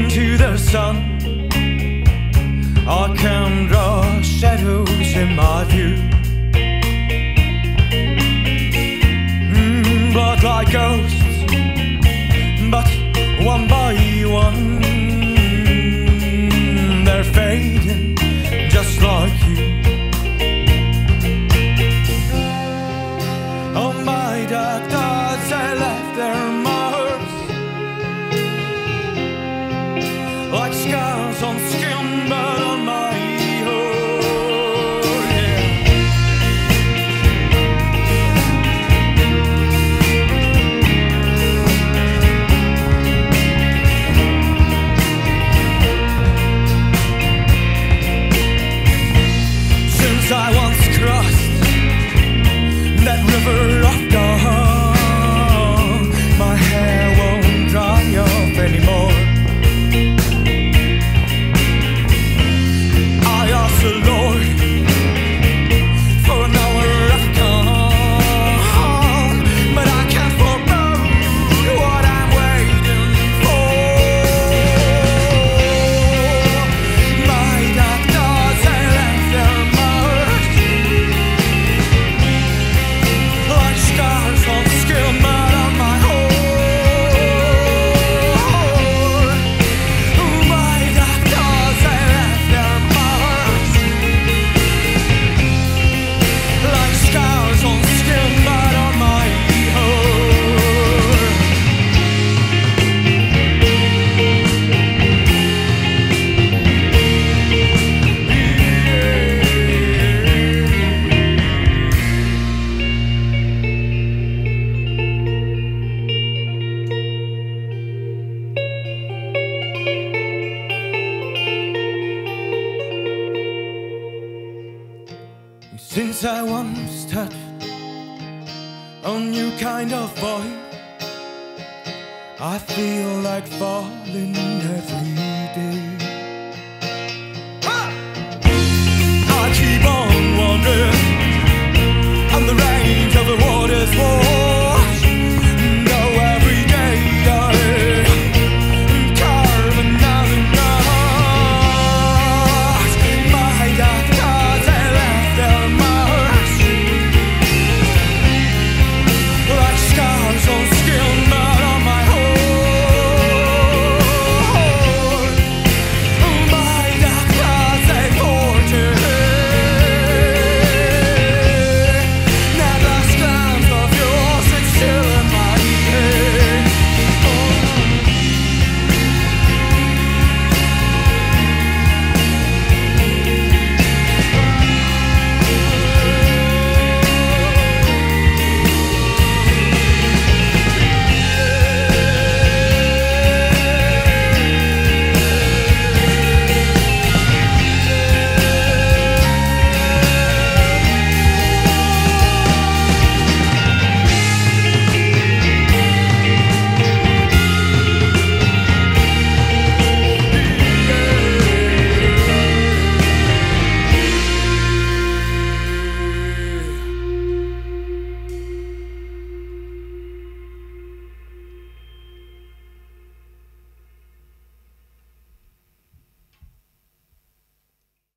into the sun. I can draw shadows in my view. Blood like ghosts, but one by one they're fading, just like you. On my dark thoughts I left their marks, like scars on skin, but on my heart, yeah. Since I once crossed that river of dawn, my hair won't dry off anymore. I asked the Lord for an hour of calm, but I can't forebode what I'm waiting for. My dark thoughts, I left their marks, like scars on skin, but on my heart. My dark thoughts, I left their marks, like scars on skin, but on my heart. Since I once touched a new kind of void, I feel like falling every